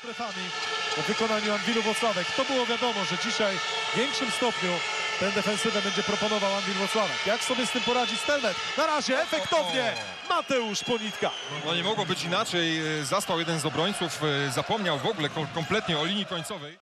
strefami w wykonaniu Anwilu Włocławek. To było wiadomo, że dzisiaj w większym stopniu tę defensywę będzie proponował Anwil Włocławek. Jak sobie z tym poradzi Stelmet? Na razie efektownie Mateusz Ponitka. No nie mogło być inaczej. Zastał jeden z obrońców, zapomniał w ogóle kompletnie o linii końcowej.